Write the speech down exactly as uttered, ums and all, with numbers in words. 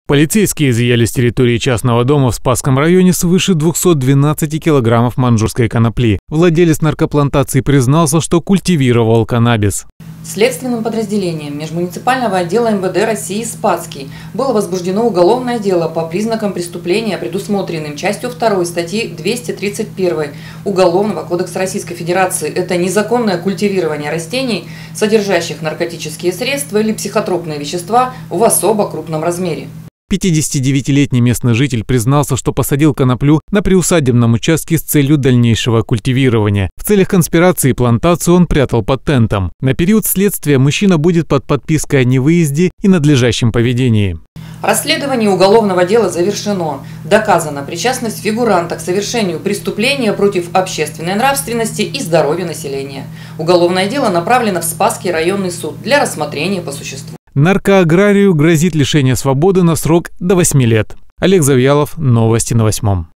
Полицейские изъяли с территории частного дома в Спасском районе свыше двухсот двенадцати килограммов маньчжурской конопли. Владелец наркоплантации признался, что культивировал каннабис. Следственным подразделением межмуниципального отдела эм вэ дэ России «Спасский» было возбуждено уголовное дело по признакам преступления, предусмотренным частью второй статьи двести тридцать первой Уголовного кодекса Российской Федерации. Это незаконное культивирование растений, содержащих наркотические средства или психотропные вещества в особо крупном размере. пятидесятидевятилетний местный житель признался, что посадил коноплю на приусадебном участке с целью дальнейшего культивирования. В целях конспирации плантацию он прятал под тентом. На период следствия мужчина будет под подпиской о невыезде и надлежащем поведении. Расследование уголовного дела завершено. Доказана причастность фигуранта к совершению преступления против общественной нравственности и здоровья населения. Уголовное дело направлено в Спасский районный суд для рассмотрения по существу. Наркоаграрию грозит лишение свободы на срок до восьми лет. Олег Завьялов, новости на восьмом.